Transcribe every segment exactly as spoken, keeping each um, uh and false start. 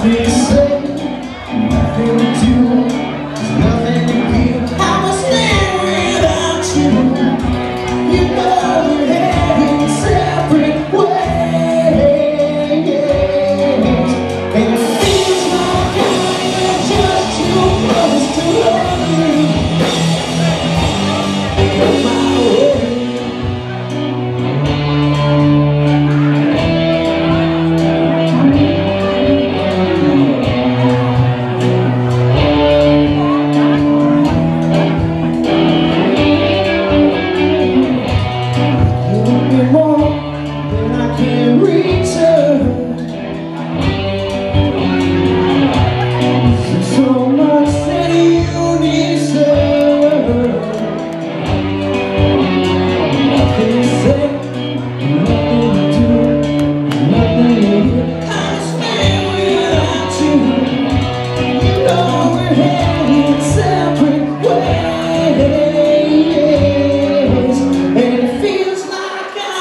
Nothing to say, nothing to do, there's nothing to give. I was there without you. You know we're heading separate ways, and it feels like I'm just too close to love you. You're my way.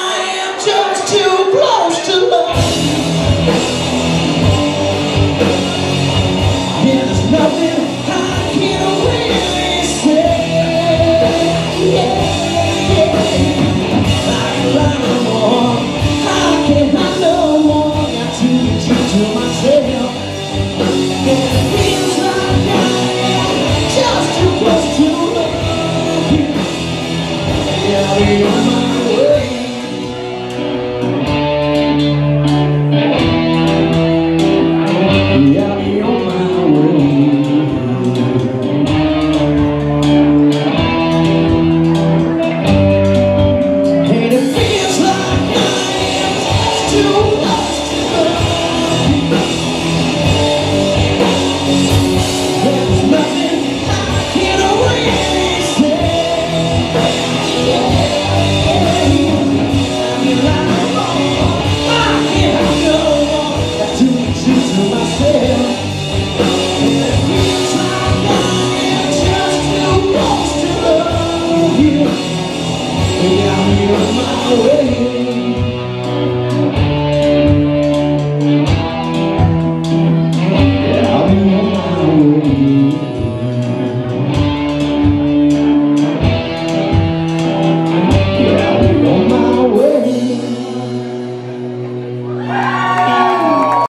Too close to love.